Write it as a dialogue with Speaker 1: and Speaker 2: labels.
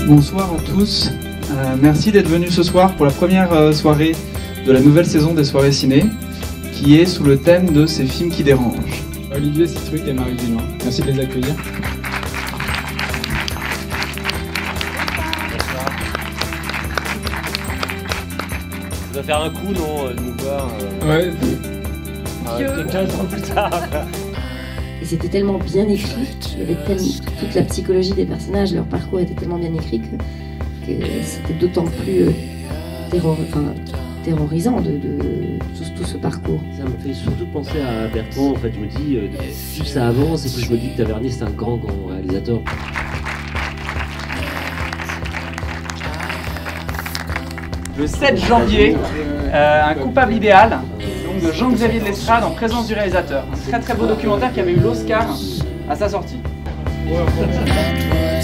Speaker 1: Bonsoir à tous, merci d'être venus ce soir pour la première soirée de la nouvelle saison des soirées ciné, qui est sous le thème de ces films qui dérangent.
Speaker 2: Olivier Citruc et Marie Dunois, merci de les accueillir.
Speaker 3: Ça doit faire un coup, non, de nous voir
Speaker 2: Ouais.
Speaker 3: 15 ans plus tard.
Speaker 4: Et c'était tellement bien écrit, il y avait toute la psychologie des personnages, leur parcours était tellement bien écrit que c'était d'autant plus terrorisant de tout ce parcours.
Speaker 5: Ça me fait surtout penser à Bertrand, en fait, je me dis, plus ça avance et plus je me dis que Tavernier c'est un grand réalisateur.
Speaker 6: Le 7 janvier, un coupable idéal, donc de Jean-Xavier de Lestrade en présence du réalisateur. Un très beau documentaire qui avait eu l'Oscar à sa sortie.